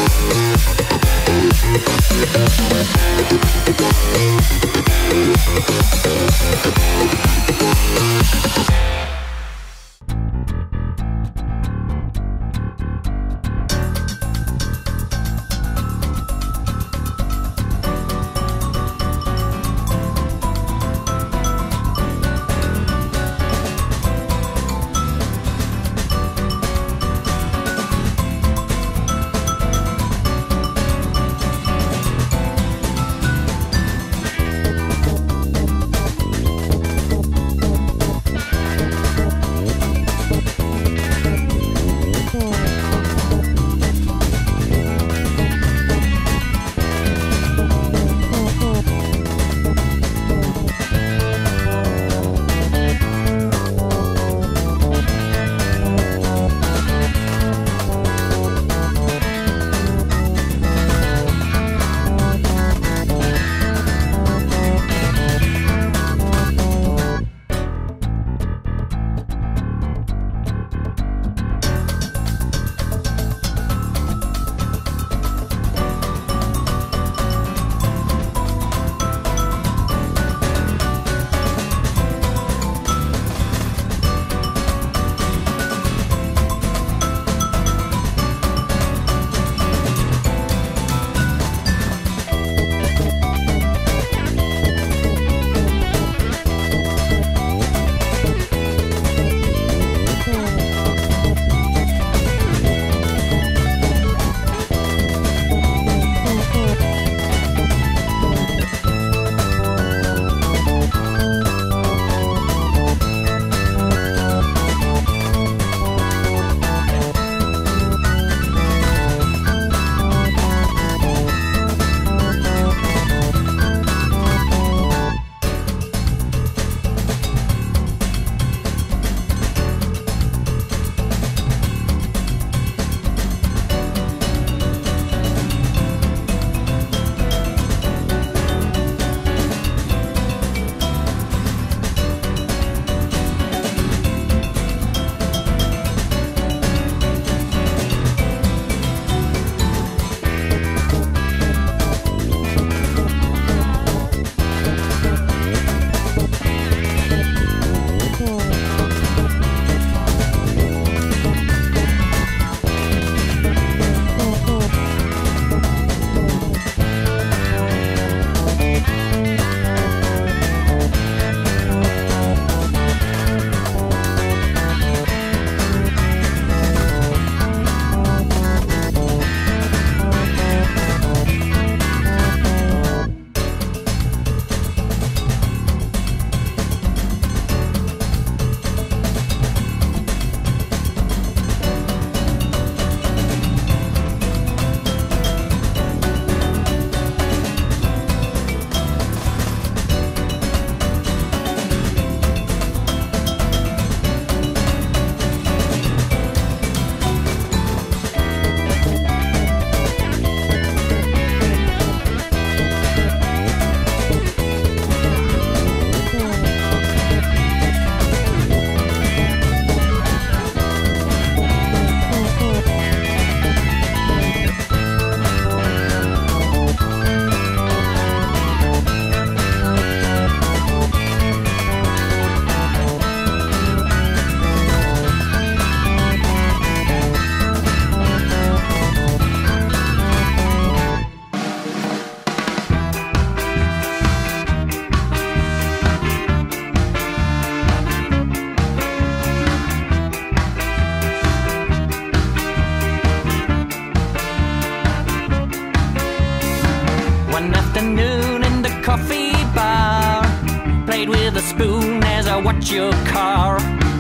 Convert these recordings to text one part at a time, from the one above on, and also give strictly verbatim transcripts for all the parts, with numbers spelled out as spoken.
spoon as I watch your car.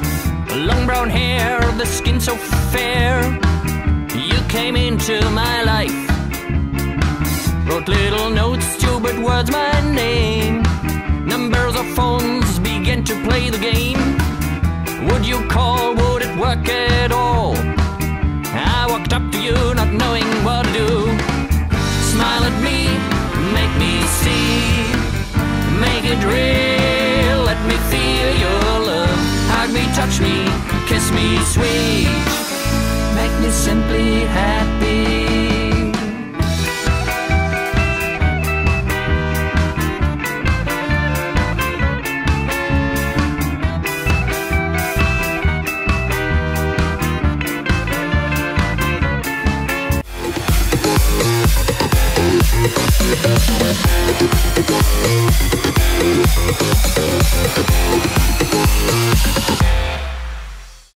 Long brown hair, the skin so fair. You came into my life. Wrote little notes, stupid words, my name. Numbers of phones began to play the game. Would you call, would it work at all? I walked up to you not knowing what to do. Smile at me, make me see, make it real, let me feel your love. Hug me, touch me, kiss me sweet, make me simply happy